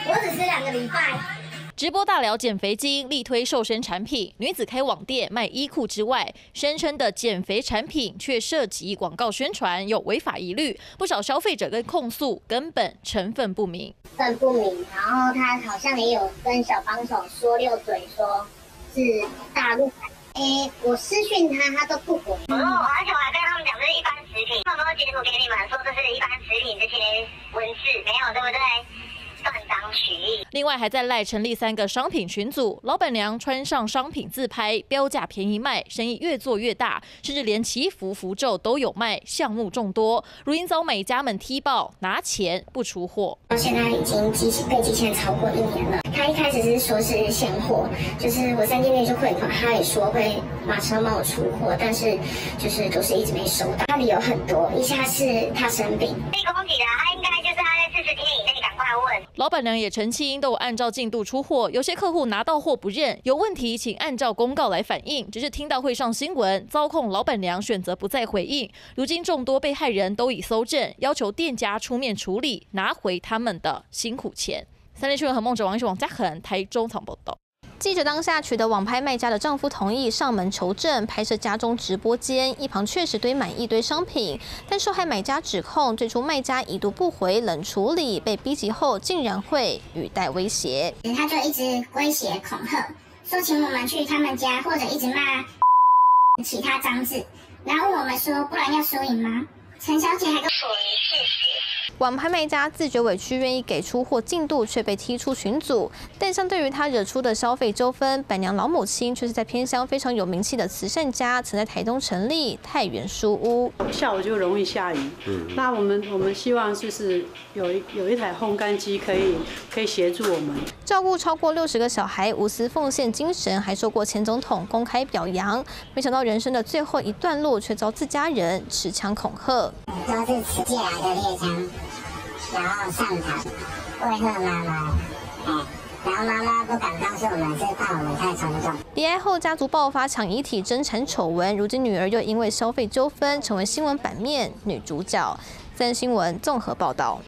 我只吃2个礼拜。 直播大聊减肥经，力推瘦身产品。女子开网店卖衣裤之外，声称的减肥产品却涉及广告宣传，有违法疑虑。不少消费者跟控诉根本成分不明。 成分不明，然后他好像也有跟小帮手说溜嘴，说是大陆产。我私讯他都不回。而且我还跟他们讲这是一般食品，他们都截图给你们说这是一般食品，这些文字没有，对不对？断章取义。 另外还在赖成立3个商品群组，老板娘穿上商品自拍，标价便宜卖，生意越做越大，甚至连祈福符咒都有卖，项目众多。如今遭买家们踢爆，拿钱不出货。 到现在已经被机器人超过1年了。他一开始是说是现货，就是我3天内就汇款，他也说会马上帮我出货，但是就是都是一直没收到。他理由很多，一下是他生病，被攻击的，他应该就是他在40天以内赶快问。 老板娘也澄清，都有按照进度出货，有些客户拿到货不认，有问题请按照公告来反映。只是听到会上新闻，遭控老板娘选择不再回应。如今众多被害人都已搜证，要求店家出面处理，拿回他们的辛苦钱。三立新闻和梦者王一王嘉恒台中采访报道。 记者当下取得网拍卖家的丈夫同意上门求证，拍摄家中直播间，一旁确实堆满一堆商品，但受害买家指控最初卖家已读不回、冷处理，被逼急后竟然会语带威胁。 他就一直威胁恐吓，说请我们去他们家，或者一直骂其他脏字，然后问我们说不然要输赢吗？陈小姐还跟属于事实。 网拍卖家自觉委屈，愿意给出货进度，却被踢出群组。但相对于他惹出的消费纠纷，板娘老母亲却是在偏乡非常有名气的慈善家，曾在台东成立太原书屋。 下午就容易下雨，那我们希望就是有一台烘干机可以协助我们照顾超过60个小孩，无私奉献精神，还受过前总统公开表扬。没想到人生的最后一段路，却遭自家人持枪恐吓。 都是持借来的猎枪，然后上膛威吓妈妈，然后妈妈不敢告诉我们，是怕我们太冲动。 离癌后，家族爆发抢遗体、争产丑闻，如今女儿又因为消费纠纷成为新闻版面女主角。三新闻综合报道。